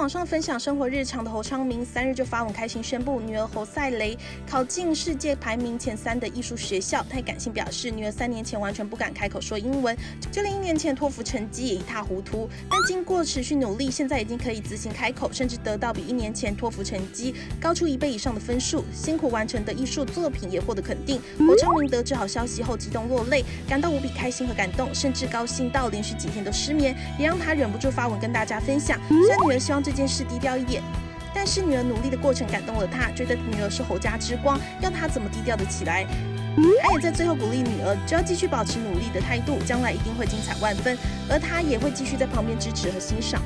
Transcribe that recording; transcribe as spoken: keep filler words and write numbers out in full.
网上分享生活日常的侯昌明，三日就发文开心宣布，女儿侯赛雷考进世界排名前三的艺术学校。他也感性表示，女儿三年前完全不敢开口说英文，就连一年前托福成绩也一塌糊涂，但经过持续努力，现在已经可以自行开口，甚至得到比一年前托福成绩高出一倍以上的分数。辛苦完成的艺术作品也获得肯定。侯昌明得知好消息后激动落泪，感到无比开心和感动，甚至高兴到连续几天都失眠，也让他忍不住发文跟大家分享。虽然女儿希望这件事低调一点，但是女儿努力的过程感动了他，觉得女儿是侯家之光，要他怎么低调的起来。他也在最后鼓励女儿，只要继续保持努力的态度，将来一定会精彩万分，而他也会继续在旁边支持和欣赏。